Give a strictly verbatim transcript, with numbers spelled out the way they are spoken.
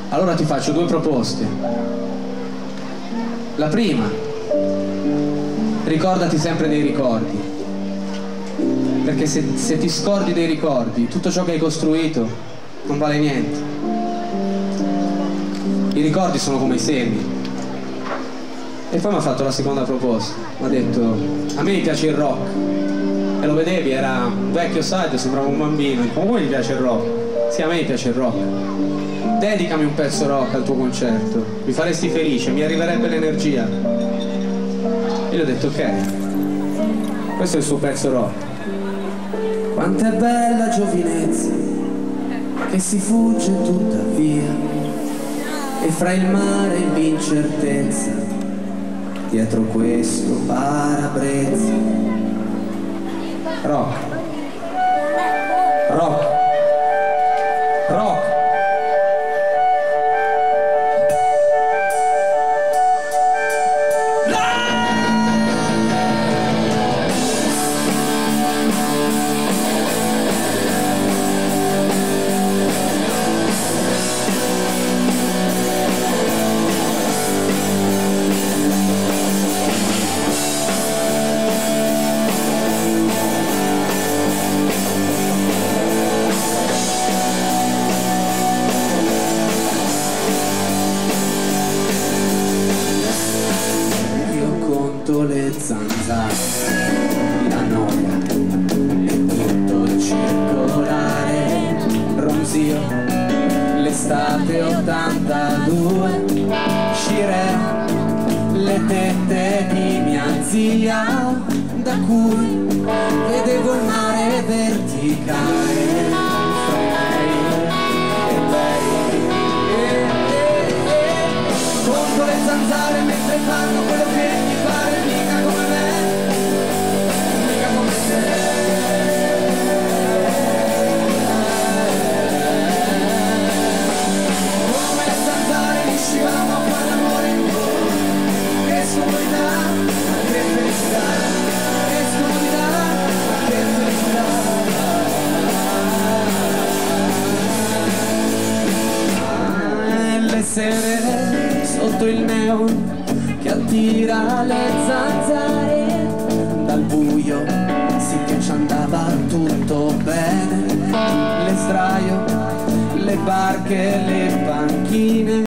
Allora ti faccio due proposte. La prima, ricordati sempre dei ricordi, perché se, se ti scordi dei ricordi, tutto ciò che hai costruito non vale niente. I ricordi sono come i semi. E poi mi ha fatto la seconda proposta, mi ha detto: a me mi piace il rock. E lo vedevi, era un vecchio saggio, sembrava un bambino. E come mi piace il rock? Sì, a me mi piace il rock. Dedicami un pezzo rock al tuo concerto, mi faresti felice, mi arriverebbe l'energia. E gli ho detto: ok, questo è il suo pezzo rock. Quanto è bella giovinezza che si fugge tuttavia, e fra il mare e l'incertezza, dietro questo parabrezza. Rock, rock, rock. Le zanzare, la noia e tutto il circolare, ronzio, l'estate ottantadue, Scirea, le tette di mia zia, da cui vedevo il mare verticale, fra lei e lei, e, e, e. Conto le zanzare mentre fanno quello che mi pare. Sere sotto il neon che attira le zanzare, dal buio sì che ci andava tutto bene, le sdraio, le barche, le panchine.